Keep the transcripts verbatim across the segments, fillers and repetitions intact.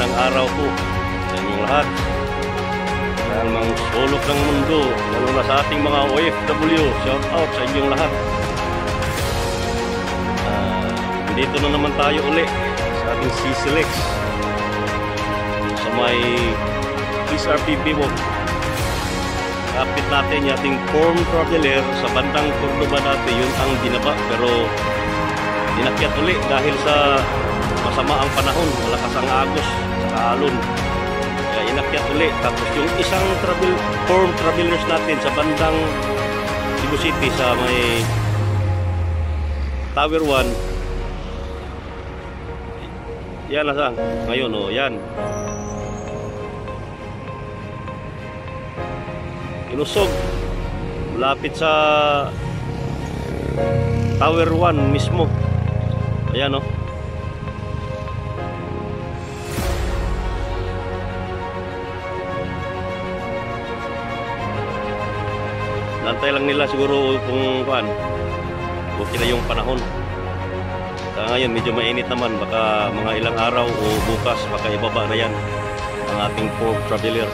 magandang araw po sa inyong lahat. Dahil mang sulok ng mundo, lalo na sa ating mga O F W, shout out sa inyong lahat. Uh, dito na naman tayo uli sa ating C C L X sa may S R P B walk. Kapit natin yung ating form traveler sa bandang Cordoba dati, yun ang binaba, pero inakyat uli dahil sa masama ang panahon, malakas ang agos sa alon, kaya inakyat uli. Tapos yung isang travel, form travelers natin sa bandang Cebu City sa may Tower one, yan na sang ngayon, oh, yan inusog lapit sa Tower one mismo. Ayan, oh. Nantay lang nila siguro kung kuan okay na yung panahon. Kaya ngayon medyo mainit naman, baka mga ilang araw o bukas baka ibaba na yan ang ating Form Traveler.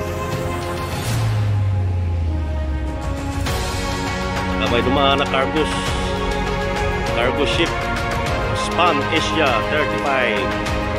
May dumaan na cargos cargo ship Span Asia thirty-five.